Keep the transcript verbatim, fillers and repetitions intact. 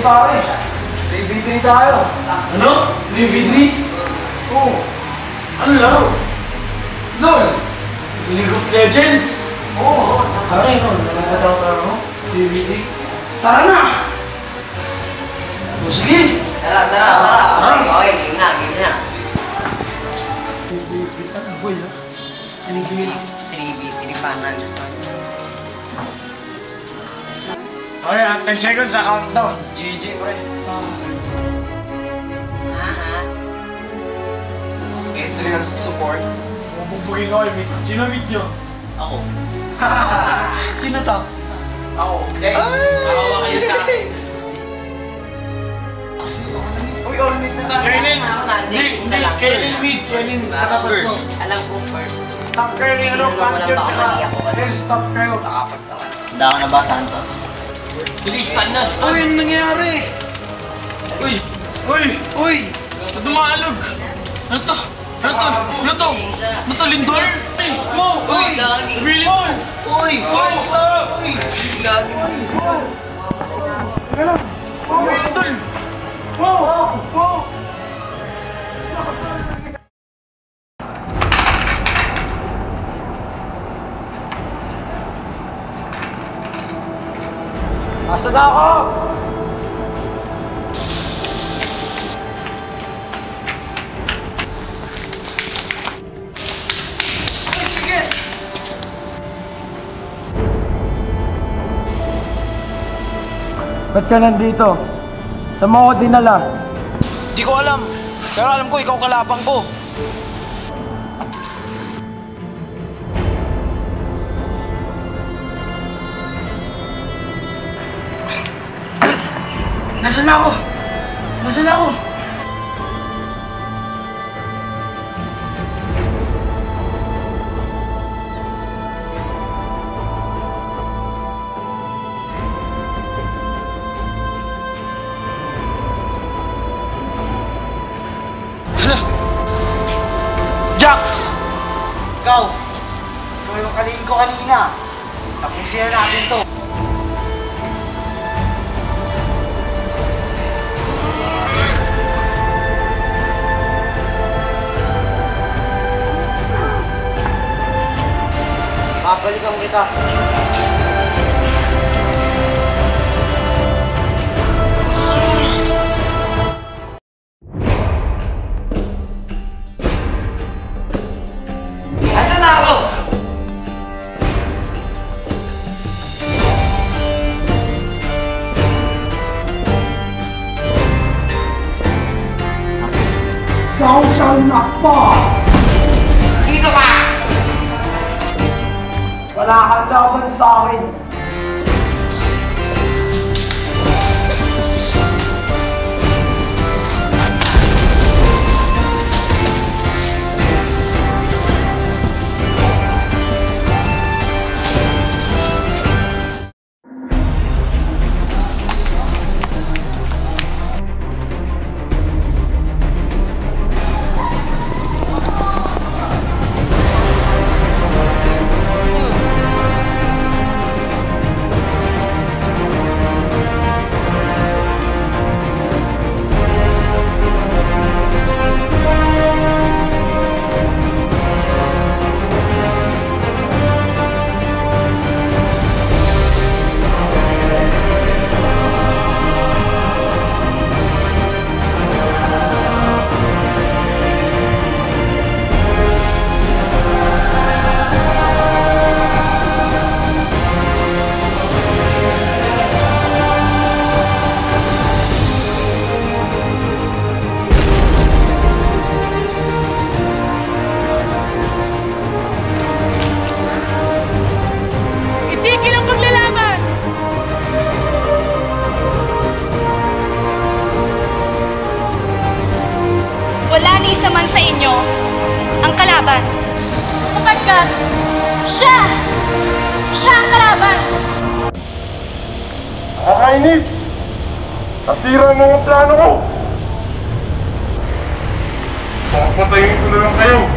pare. May Bitin tayo. Ano? May Bitin? Oo. Ano laro? LOL! League of Legends? Oo. Pare, no? Nanagataw ka ano? May Bitin? Tara na! O sige! Tara, tara, tara! Okay, okay, game na, game na. Ano boy ha? Anong game? three v three pa na gusto niyo. Okay, ten seconds sa countdown. G G pre. Aha. Israel support. Bubugin ko kayo. Sino meet nyo? Ako. Sino to? Ako. Guys, makawa kayo sa akin. Uy, all meet na tayo. Kainin! Ako na, hindi, hindi lang. Kainin sweet, kainin katapat mo. Alam ko first. Stop kainin ano, puncher tsaka. Then stop kayo. Makapagtawa. Handa ka na ba, Santos? Bilis, stun na, stun! Uy, ano nangyayari? Uy! Uy! Uy! Ano maalog? Ano to? Ano to? Ano to? Ano to, Lindor? Uy! Wow! Uy, lagi. Really? Uy! Uy! Uy! Lagi. Teka lang! Wow! Lindor! Wow! Wow! Asa na ako? Ba't ka nandito? Saan mo ako dinala? Di ko alam. Pero alam ko, ikaw kalapang ko. Nasaan ako? Nasaan ako? Jax! Ikaw! Ikaw yung kaninin ko kanina. Tapusin na natin to. Babalikan kita. Asan na ako? Thou shall not pass! Sino ka? Wala kang laban sa akin! Wala ni isa man sa inyo ang kalaban. Sapagkat siya! Siya ang kalaban! Nakakainis! Nasira mo ang plano ko! Papatayin ko na lang kayo!